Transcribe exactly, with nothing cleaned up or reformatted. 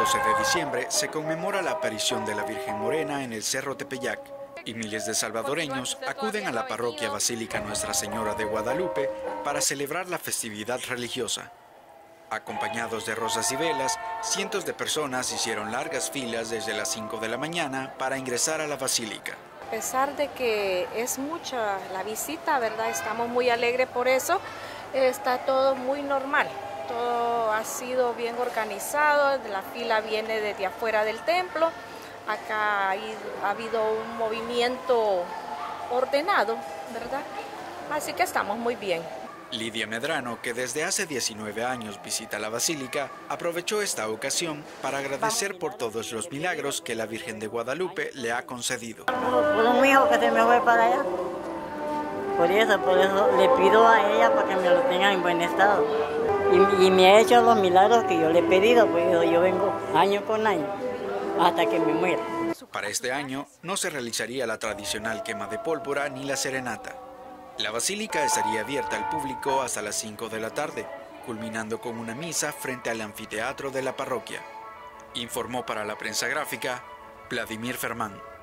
doce de diciembre se conmemora la aparición de la Virgen Morena en el Cerro Tepeyac y miles de salvadoreños acuden a la parroquia Basílica Nuestra Señora de Guadalupe para celebrar la festividad religiosa. Acompañados de rosas y velas, cientos de personas hicieron largas filas desde las cinco de la mañana para ingresar a la basílica. A pesar de que es mucha la visita, ¿verdad? Estamos muy alegres por eso, está todo muy normal. Todo ha sido bien organizado, la fila viene desde afuera del templo, acá ha habido un movimiento ordenado, ¿verdad? Así que estamos muy bien. Lidia Medrano, que desde hace diecinueve años visita la basílica, aprovechó esta ocasión para agradecer por todos los milagros que la Virgen de Guadalupe le ha concedido. Por un hijo que se me fue para allá, por eso, por eso le pido a ella para que me lo tenga en buen estado. Y, y me ha hecho los milagros que yo le he pedido, pues yo vengo año con año, hasta que me muera. Para este año no se realizaría la tradicional quema de pólvora ni la serenata. La basílica estaría abierta al público hasta las cinco de la tarde, culminando con una misa frente al anfiteatro de la parroquia. Informó para la prensa gráfica Vladimir Fermán.